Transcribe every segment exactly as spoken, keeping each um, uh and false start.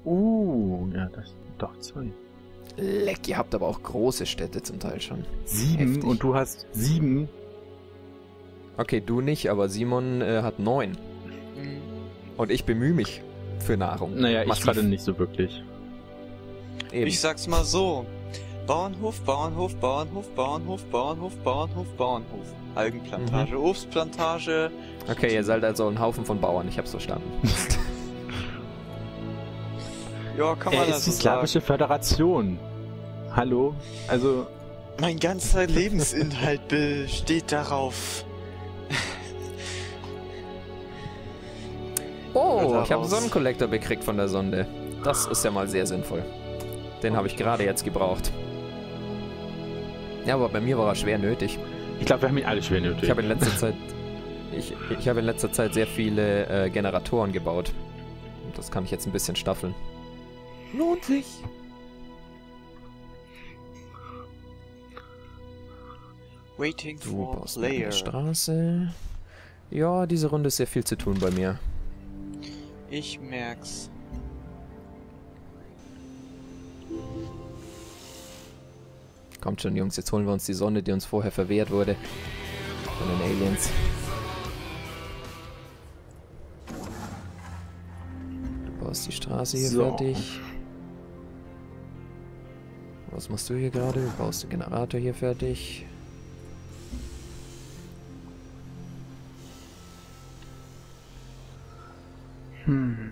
Uh, ja, das doch zwei. Leck, ihr habt aber auch große Städte zum Teil schon. Sieben Heftig. und du hast sieben. Okay, du nicht, aber Simon äh, hat neun. Mhm. Und ich bemühe mich für Nahrung. Naja, ich Massiv. gerade nicht so wirklich. Eben. Ich sag's mal so. Bauernhof, Bauernhof, Bauernhof, Bauernhof, Bauernhof, Bauernhof, Bauernhof. Algenplantage, Mhm. Obstplantage. Okay, ihr seid also ein Haufen von Bauern, ich hab's verstanden. Ja, kann man Er das ist die so Slawische sagen. Föderation. Hallo? Also, Mein ganzer Lebensinhalt besteht darauf. Oh, Oder ich habe einen raus. Sonnenkollektor bekriegt von der Sonde. Das ist ja mal sehr sinnvoll. Den habe ich gerade jetzt gebraucht. Ja, aber bei mir war er schwer nötig. ich glaube, wir haben ihn alle schwer nötig. Ich habe in letzter Zeit, ich, ich habe in letzter Zeit sehr viele äh, Generatoren gebaut. Und das kann ich jetzt ein bisschen staffeln. Lohnt sich. Waiting Du for baust mir eine Player. Straße. Ja, diese Runde ist sehr viel zu tun bei mir. Ich merk's. Kommt schon, Jungs, jetzt holen wir uns die Sonne, die uns vorher verwehrt wurde. Von den Aliens. Du baust die Straße hier So. fertig. Was machst du hier gerade? Du baust den Generator hier fertig. Hm.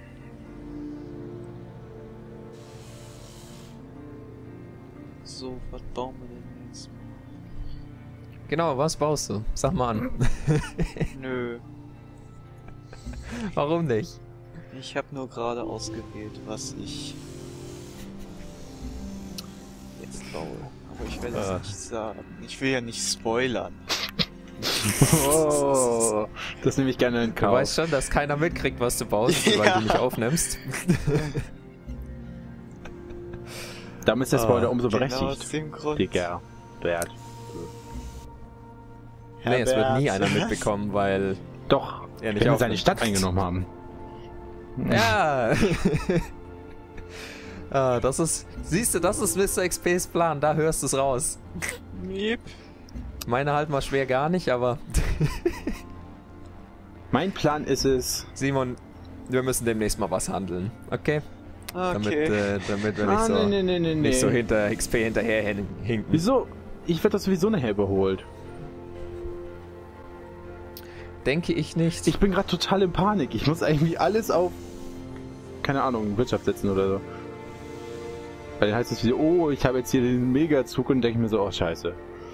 So, was bauen wir denn jetzt? Genau, was baust du? Sag mal an. Nö, Warum nicht? ich habe nur gerade ausgewählt, was ich jetzt baue. Aber ich werde es Ah. nicht sagen. Ich will ja nicht spoilern. Oh, das nehme ich gerne in Du Kauf. weißt schon, dass keiner mitkriegt, was du baust, weil Ja. du nicht aufnimmst. Damit ist der Ah, Spoiler umso Genau berechtigt. aus dem Grund. Digga. Bert. Nee, es wird nie Herbert. einer mitbekommen, weil Doch, er nicht wenn wir aufnimmt. seine Stadt eingenommen haben. Ja! ah, das ist. Siehst du, das ist Mister X Ps Plan, da hörst du es raus. Miep. Meine halt mal schwer gar nicht, aber. Mein Plan ist es... Simon, wir müssen demnächst mal was handeln, okay? Damit, Okay. äh, damit wir nicht Ah, so, nee, nee, nee, nee, nicht so nee. hinter X P hinterher hin- hinken. Wieso? Ich werde das sowieso nachher überholt. Denke ich nicht. Ich bin gerade total in Panik. Ich muss eigentlich alles auf... keine Ahnung, Wirtschaft setzen oder so. Weil dann heißt es wie, oh, ich habe jetzt hier den Megazug und denke mir so, oh, scheiße.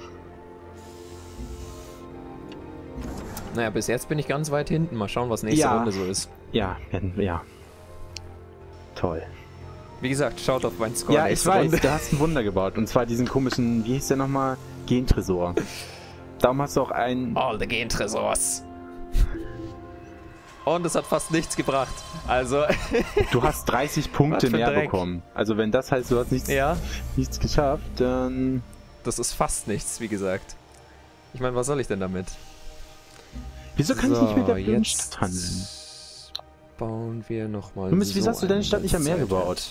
Naja, bis jetzt bin ich ganz weit hinten. Mal schauen, was nächste Ja. Runde so ist. Ja, ja, ja. Toll. Wie gesagt, schaut auf meinen Score Ja, ich nächste weiß, Runde. du hast ein Wunder gebaut. Und zwar diesen komischen, wie hieß der nochmal? Gentresor. Darum hast du auch einen... All the Gentresors. Und es hat fast nichts gebracht. Also, Du hast dreißig Punkte Was für mehr Dreck. bekommen. Also wenn das heißt, du hast nichts, ja, nichts geschafft, dann... das ist fast nichts, wie gesagt. Ich meine, was soll ich denn damit? Wieso kann ich nicht mit der blöden Stadt handeln? bauen wir nochmal. Mist, so wieso hast du deine eine Stadt nicht am Meer Seite. gebaut?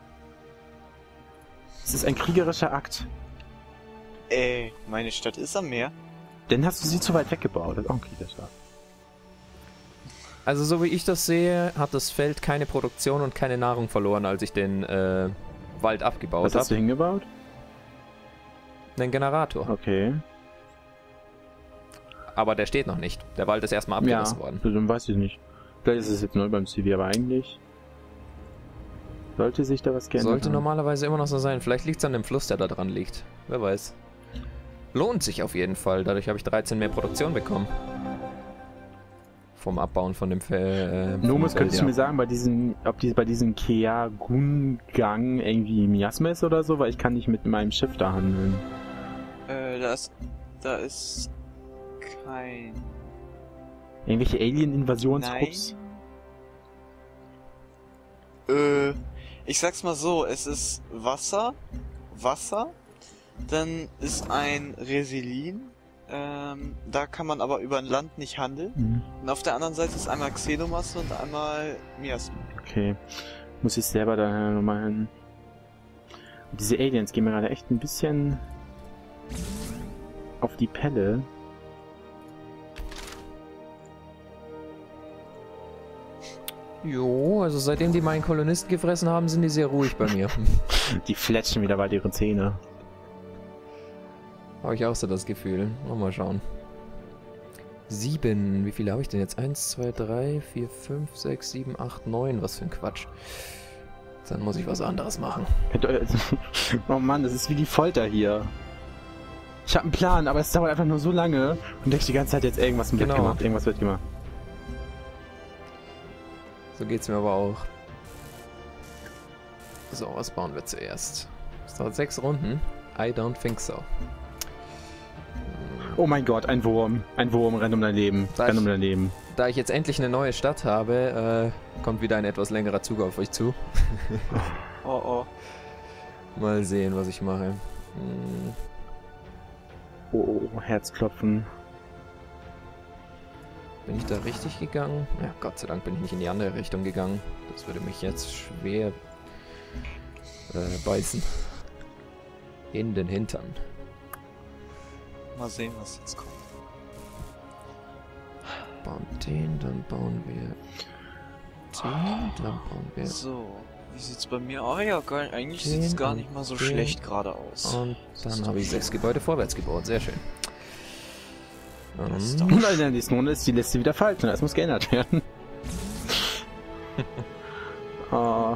Es ist ein kriegerischer Akt. Ey, meine Stadt ist am Meer. Dann hast du sie zu weit weggebaut. Das ist auch ein kriegerischer Akt. Also, so wie ich das sehe, hat das Feld keine Produktion und keine Nahrung verloren, als ich den äh, Wald abgebaut Was hast du habe. hingebaut? Den Generator. Okay. Aber der steht noch nicht. Der Wald ist erstmal Ja, abgerissen worden. dann weiß ich nicht. Vielleicht ist es jetzt neu beim C V, aber eigentlich sollte sich da was geändert Sollte haben. normalerweise immer noch so sein. Vielleicht liegt es an dem Fluss, der da dran liegt. Wer weiß. Lohnt sich auf jeden Fall. Dadurch habe ich dreizehn mehr Produktion bekommen. Vom Abbauen von dem Fell. Äh, vom Nomus, Feld, könntest ja. du mir sagen, bei diesem, ob die bei diesem Keagungang irgendwie Miasmes oder so, weil ich kann nicht mit meinem Schiff da handeln. Äh, da ist, da ist kein... Irgendwelche Alien-Invasionstrupps? Äh, ich sag's mal so, es ist Wasser, Wasser, dann ist ein Resilin, ähm, da kann man aber über ein Land nicht handeln. Mhm. Und auf der anderen Seite ist einmal Xenomasse und einmal Miasma. Okay. Muss ich selber da nochmal hin. Und diese Aliens gehen mir gerade echt ein bisschen auf die Pelle. Jo, also seitdem die meinen Kolonisten gefressen haben, sind die sehr ruhig bei mir. Die fletschen wieder bald ihre Zähne. Habe ich auch so das Gefühl. Mal schauen. Sieben. Wie viele habe ich denn jetzt? Eins, zwei, drei, vier, fünf, sechs, sieben, acht, neun. Was für ein Quatsch. Dann muss ich was anderes machen. Oh Mann, das ist wie die Folter hier. Ich habe einen Plan, aber es dauert einfach nur so lange und denke die ganze Zeit jetzt irgendwas wird Genau. gemacht, irgendwas wird gemacht. So geht's mir aber auch. So, was bauen wir zuerst? Es dauert sechs Runden. I don't think so. Oh mein Gott, ein Wurm. Ein Wurm rennt um dein Leben. Da Rennt ich- um dein Leben. Da ich jetzt endlich eine neue Stadt habe, äh, kommt wieder ein etwas längerer Zug auf euch zu. Oh oh. Mal sehen, was ich mache. Hm, Oh, oh, Herzklopfen. bin ich da richtig gegangen? Ja, Gott sei Dank bin ich nicht in die andere Richtung gegangen. Das würde mich jetzt schwer äh, beißen. In den Hintern. Mal sehen, was jetzt kommt. Bauen den, dann bauen wir den, dann bauen wir So, wie sieht's bei mir aus? Oh ja, gar, eigentlich Den sieht's gar und nicht mal so den schlecht gerade aus. und dann habe ich sechs Gebäude vorwärts gebaut. Sehr schön. Das ist Ähm, Und in der nächsten Runde ist die Liste wieder falsch und das muss geändert werden. Oh.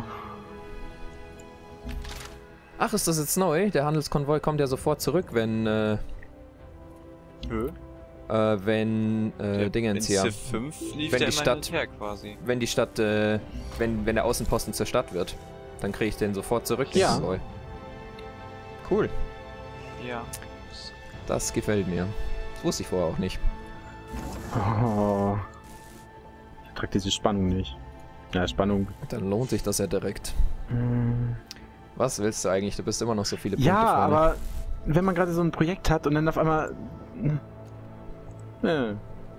Ach, ist das jetzt neu? Der Handelskonvoi kommt ja sofort zurück, wenn, äh, Hö? äh, wenn, äh, Dingens in hier. Civ fünf lief Wenn der die immer Stadt- hin und her quasi. Wenn die Stadt, äh, wenn, wenn der Außenposten zur Stadt wird, dann kriege ich den sofort zurück, den Ja. Konvoi. Cool. Ja. Das gefällt mir. Das wusste ich vorher auch nicht. Oh. Ich trage diese Spannung nicht. Ja, Spannung. Dann lohnt sich das ja direkt. Hm. Was willst du eigentlich? Du bist immer noch so viele Punkte Ja, vorne. aber wenn man gerade so ein Projekt hat und dann auf einmal... Äh.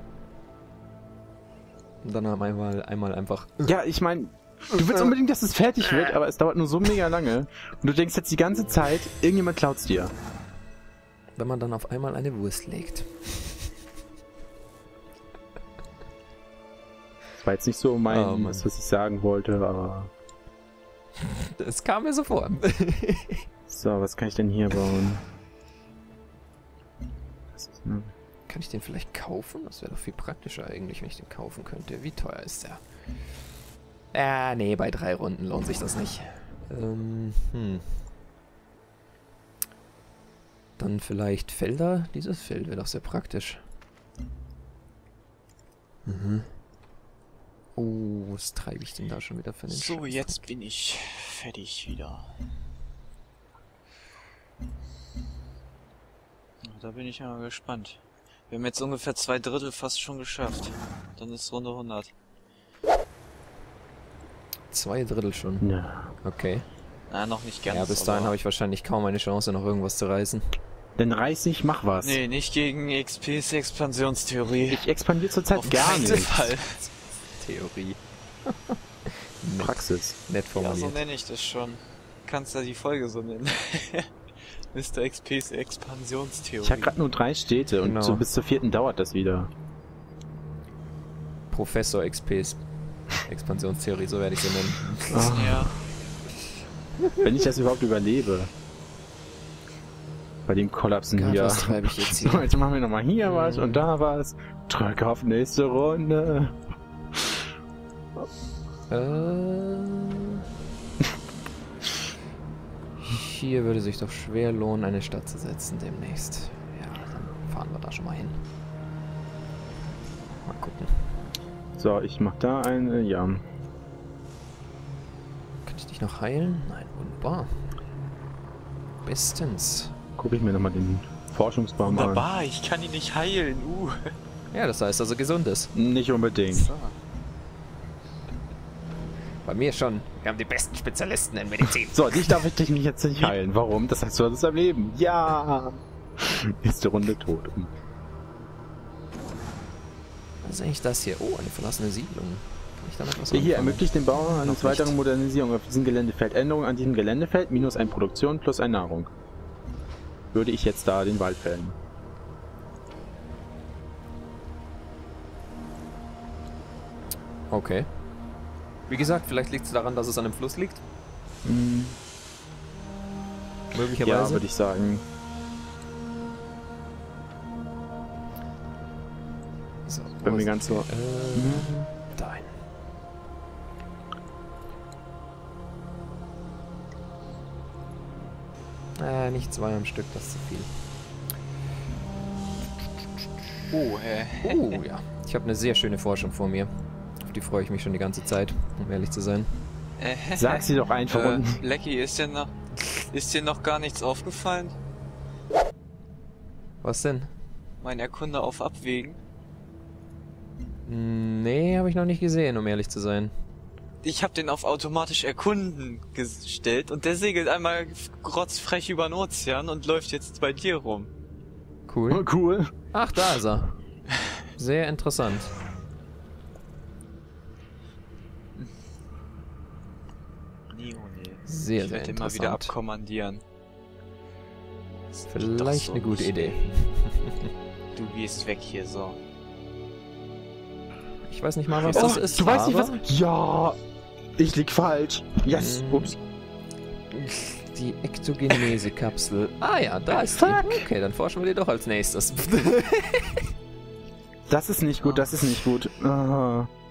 Und dann haben einmal, einmal einfach... Ja, ich meine, du willst unbedingt, dass es fertig wird, aber es dauert nur so mega lange. Und du denkst jetzt die ganze Zeit, irgendjemand klaut's dir. Wenn man dann auf einmal eine Wurst legt. Das war jetzt nicht so mein, Oh Mann. was, was ich sagen wollte, aber... Das kam mir so vor. So, was kann ich denn hier bauen? Das ist, ne? Kann ich den vielleicht kaufen? Das wäre doch viel praktischer eigentlich, wenn ich den kaufen könnte. Wie teuer ist der? Ah, nee, bei drei Runden lohnt sich das nicht. Ähm, hm. Dann vielleicht Felder? Dieses Feld wäre doch sehr praktisch. Mhm. Oh, was treibe ich denn da schon wieder für den So, Scheiß? jetzt bin ich fertig wieder. Da bin ich ja mal gespannt. Wir haben jetzt ungefähr zwei Drittel fast schon geschafft. Dann ist Runde hundert. Zwei Drittel schon. Ja. Okay. Na, noch nicht ganz. Ja, bis dahin aber- habe ich wahrscheinlich kaum eine Chance, noch irgendwas zu reißen. Dann reiß ich, mach was. Nee, nicht gegen X Ps Expansionstheorie. Ich expandiere zurzeit Auf gar keinen nicht. Fall. Theorie. Nett, Praxis. nett Ja, so formuliert. nenne ich das schon. Kannst ja die Folge so nennen. Mister X Ps Expansionstheorie. Ich habe gerade nur drei Städte und Genau. so bis zur vierten dauert das wieder. Professor X Ps Expansionstheorie, so werde ich sie nennen. Ah, Ja. wenn ich das überhaupt überlebe. Bei dem Kollapsen Gott, hier. was treibe ich jetzt So, hier? jetzt machen wir nochmal hier was Mhm. und da was. Drück auf nächste Runde. Äh, hier würde sich doch schwer lohnen, eine Stadt zu setzen demnächst. Ja, dann fahren wir da schon mal hin. Mal gucken. So, ich mach da eine, ja. Kann ich dich noch heilen? Nein, wunderbar. Bestens. Gucke ich mir nochmal den Forschungsbaum an. Wunderbar, ich kann ihn nicht heilen. Uh. Ja, das heißt also gesund ist. Nicht unbedingt. So. Bei mir schon. Wir haben die besten Spezialisten in Medizin. So, dich darf ich dich nicht jetzt nicht heilen. Warum? Das heißt, du hast es am Leben. Ja. Nächste Runde tot. Was ist eigentlich das hier? Oh, eine verlassene Siedlung. ich damit was Hier anfangen? ermöglicht den Bau Noch eines nicht. weiteren Modernisierung auf diesem Geländefeld. Änderungen an diesem Geländefeld, minus ein Produktion plus ein Nahrung. Würde ich jetzt da den Wald fällen. Okay. Wie gesagt, vielleicht liegt es daran, dass es an dem Fluss liegt. Hm, ja, Möglicherweise. würde ich sagen. So, Bei wo mir ist- ganz so. Äh, dahin. Äh, nicht zwei am Stück, das ist zu viel. Oh, äh. Oh ja, ich habe eine sehr schöne Forschung vor mir. Auf die freue ich mich schon die ganze Zeit, um ehrlich zu sein. äh Sag sie doch einfach äh, unten. Lecky, ist dir noch, ist dir noch gar nichts aufgefallen? Was denn? Mein Erkunde auf Abwägen? Nee, habe ich noch nicht gesehen, um ehrlich zu sein. Ich habe den auf automatisch erkunden gestellt und der segelt einmal grotzfrech über den Ozean und läuft jetzt bei dir rum. Cool. Oh, cool. Ach, da ist er. Sehr interessant. Nee, oh nee. Sehr, Ich sehr werde den mal wieder interessant. abkommandieren. Das geht doch Vielleicht so eine gute nicht, Idee. ey. Du gehst weg hier, so. Ich weiß nicht mal, was Oh, das ist. du weißt nicht, aber was. Ja! Ich lieg falsch. Yes! Mm. Ups. Die Ektogenese-Kapsel. Ah ja, da ist die. Fuck. Okay, dann forschen wir die doch als nächstes. Das ist nicht gut, das ist nicht gut. Ah.